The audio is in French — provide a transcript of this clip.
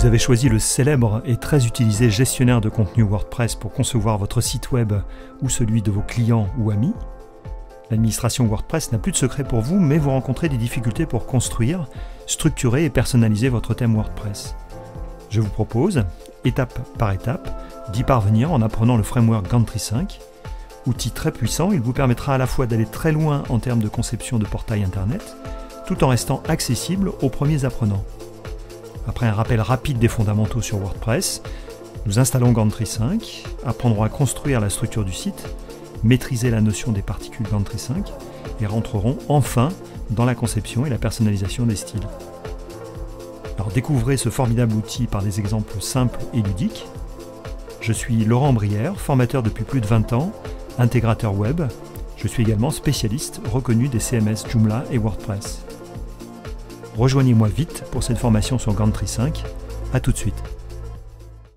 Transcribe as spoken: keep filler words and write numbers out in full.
Vous avez choisi le célèbre et très utilisé gestionnaire de contenu WordPress pour concevoir votre site web ou celui de vos clients ou amis. L'administration WordPress n'a plus de secret pour vous, mais vous rencontrez des difficultés pour construire, structurer et personnaliser votre thème WordPress. Je vous propose, étape par étape, d'y parvenir en apprenant le framework Gantry cinq. Outil très puissant, il vous permettra à la fois d'aller très loin en termes de conception de portail internet, tout en restant accessible aux premiers apprenants. Après un rappel rapide des fondamentaux sur WordPress, nous installons Gantry cinq, apprendrons à construire la structure du site, maîtriser la notion des particules Gantry cinq et rentrerons enfin dans la conception et la personnalisation des styles. Alors découvrez ce formidable outil par des exemples simples et ludiques. Je suis Laurent Brière, formateur depuis plus de vingt ans, intégrateur web. Je suis également spécialiste reconnu des C M S Joomla et WordPress. Rejoignez-moi vite pour cette formation sur Gantry cinq. À tout de suite.